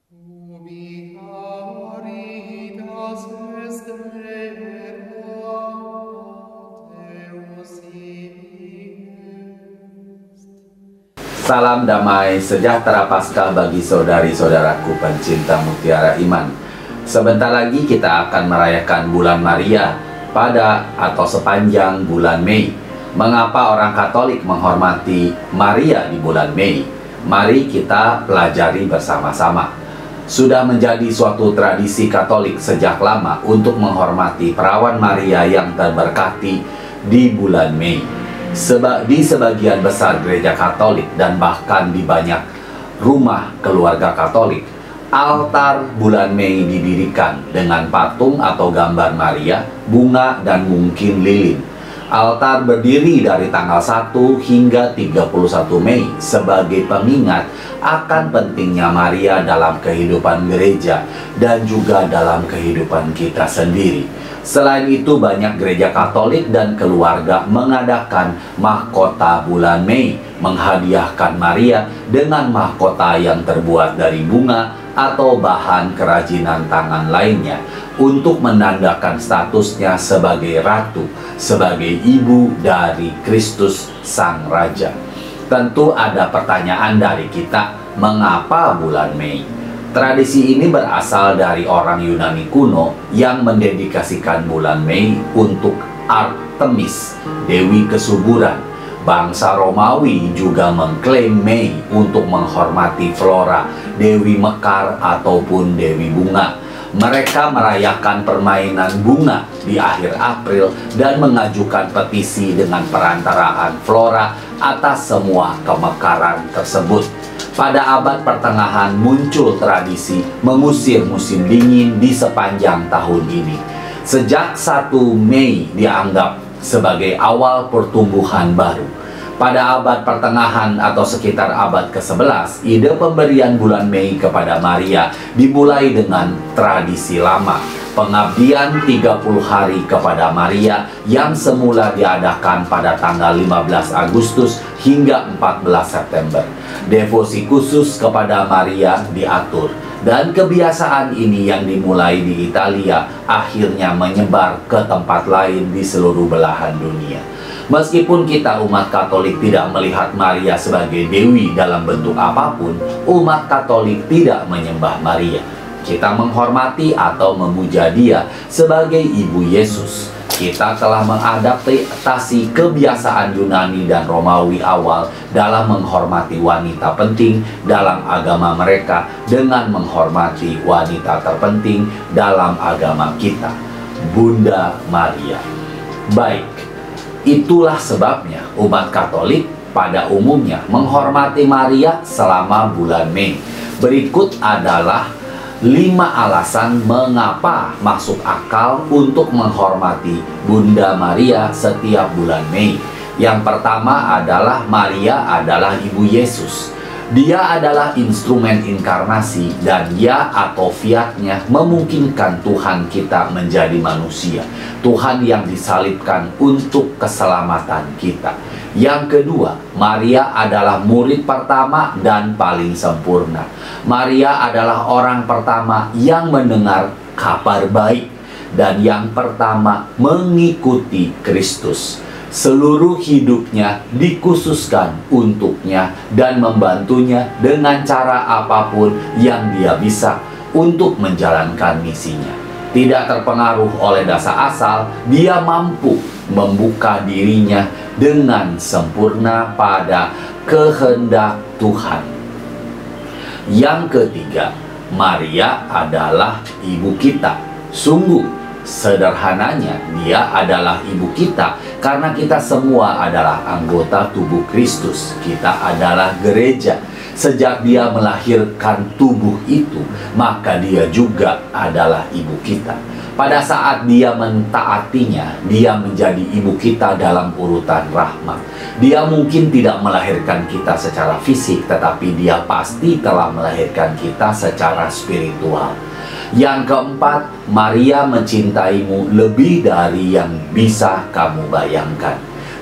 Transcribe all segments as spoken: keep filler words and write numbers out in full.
Ubi caritas est Deo, Deus ibi est. Salam damai sejahtera Paskah bagi saudari-saudaraku pencinta mutiara iman. Sebentar lagi kita akan merayakan bulan Maria pada atau sepanjang bulan Mei. Mengapa orang Katolik menghormati Maria di bulan Mei? Mari kita pelajari bersama-sama. Sudah menjadi suatu tradisi Katolik sejak lama untuk menghormati perawan Maria yang terberkati di bulan Mei. Seba di sebagian besar gereja Katolik dan bahkan di banyak rumah keluarga Katolik, altar bulan Mei didirikan dengan patung atau gambar Maria, bunga, dan mungkin lilin. Altar berdiri dari tanggal satu hingga tiga puluh satu Mei sebagai pengingat akan pentingnya Maria dalam kehidupan gereja dan juga dalam kehidupan kita sendiri. Selain itu, banyak gereja Katolik dan keluarga mengadakan mahkota bulan Mei, menghadiahkan Maria dengan mahkota yang terbuat dari bunga atau bahan kerajinan tangan lainnya untuk menandakan statusnya sebagai ratu, sebagai ibu dari Kristus Sang Raja. Tentu ada pertanyaan dari kita, mengapa bulan Mei? Tradisi ini berasal dari orang Yunani kuno yang mendedikasikan bulan Mei untuk Artemis, dewi kesuburan. Bangsa Romawi juga mengklaim Mei untuk menghormati Flora, dewi mekar ataupun dewi bunga. Mereka merayakan permainan bunga di akhir April dan mengajukan petisi dengan perantaraan Flora atas semua kemekaran tersebut. Pada abad pertengahan muncul tradisi mengusir musim dingin di sepanjang tahun ini. Sejak satu Mei dianggap sebagai awal pertumbuhan baru. Pada abad pertengahan atau sekitar abad ke sebelas, ide pemberian bulan Mei kepada Maria dimulai dengan tradisi lama, pengabdian tiga puluh hari kepada Maria yang semula diadakan pada tanggal lima belas Agustus hingga empat belas September. Devosi khusus kepada Maria diatur, dan kebiasaan ini yang dimulai di Italia akhirnya menyebar ke tempat lain di seluruh belahan dunia. Meskipun kita umat Katolik tidak melihat Maria sebagai dewi dalam bentuk apapun, umat Katolik tidak menyembah Maria. Kita menghormati atau memuja dia sebagai Ibu Yesus. Kita telah mengadaptasi kebiasaan Yunani dan Romawi awal dalam menghormati wanita penting dalam agama mereka dengan menghormati wanita terpenting dalam agama kita, Bunda Maria. Baik, itulah sebabnya umat Katolik pada umumnya menghormati Maria selama bulan Mei. Berikut adalah lima alasan mengapa masuk akal untuk menghormati Bunda Maria setiap bulan Mei. Yang pertama adalah Maria adalah Ibu Yesus. Dia adalah instrumen inkarnasi dan ya atau fiatnya memungkinkan Tuhan kita menjadi manusia. Tuhan yang disalibkan untuk keselamatan kita. Yang kedua, Maria adalah murid pertama dan paling sempurna. Maria adalah orang pertama yang mendengar kabar baik dan yang pertama mengikuti Kristus. Seluruh hidupnya dikhususkan untuknya dan membantunya dengan cara apapun yang dia bisa untuk menjalankan misinya. Tidak terpengaruh oleh dasar asal, dia mampu membuka dirinya dengan sempurna pada kehendak Tuhan. Yang ketiga, Maria adalah ibu kita. Sungguh sederhananya, dia adalah ibu kita karena kita semua adalah anggota tubuh Kristus. Kita adalah gereja. Sejak dia melahirkan tubuh itu, maka dia juga adalah ibu kita. Pada saat dia mentaatinya, dia menjadi ibu kita dalam urutan rahmat. Dia mungkin tidak melahirkan kita secara fisik, tetapi dia pasti telah melahirkan kita secara spiritual. Yang keempat, Maria mencintaimu lebih dari yang bisa kamu bayangkan.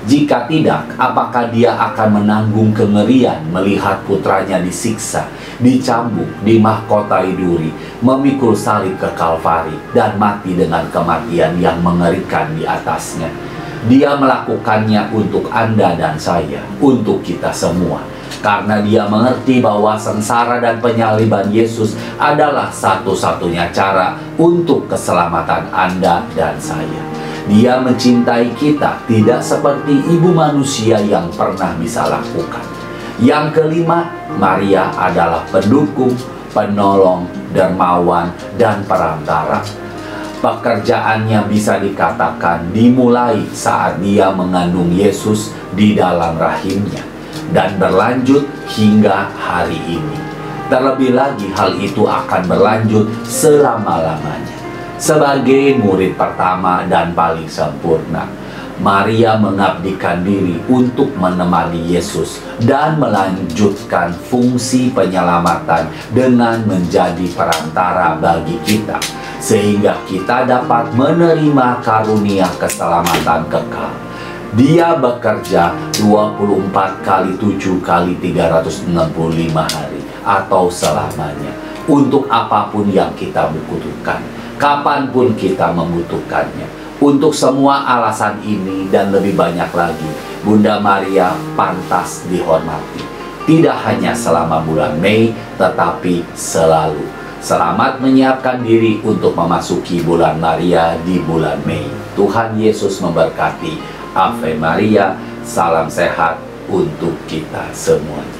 Jika tidak, apakah dia akan menanggung kengerian melihat putranya disiksa, dicambuk, dimahkotai duri, memikul salib ke Kalvari, dan mati dengan kematian yang mengerikan di atasnya? Dia melakukannya untuk Anda dan saya, untuk kita semua. Karena dia mengerti bahwa sengsara dan penyaliban Yesus adalah satu-satunya cara untuk keselamatan Anda dan saya. Dia mencintai kita tidak seperti ibu manusia yang pernah bisa lakukan. Yang kelima, Maria adalah pendukung, penolong, dermawan, dan perantara. Pekerjaannya bisa dikatakan dimulai saat dia mengandung Yesus di dalam rahimnya dan berlanjut hingga hari ini. Terlebih lagi hal itu akan berlanjut selama-lamanya. Sebagai murid pertama dan paling sempurna, Maria mengabdikan diri untuk menemani Yesus dan melanjutkan fungsi penyelamatan dengan menjadi perantara bagi kita, sehingga kita dapat menerima karunia keselamatan kekal. Dia bekerja dua puluh empat kali tujuh kali tiga ratus enam puluh lima hari atau selamanya untuk apapun yang kita butuhkan, kapanpun kita membutuhkannya. Untuk semua alasan ini dan lebih banyak lagi, Bunda Maria pantas dihormati. Tidak hanya selama bulan Mei, tetapi selalu. Selamat menyiapkan diri untuk memasuki bulan Maria di bulan Mei. Tuhan Yesus memberkati. Ave Maria, salam sehat untuk kita semua.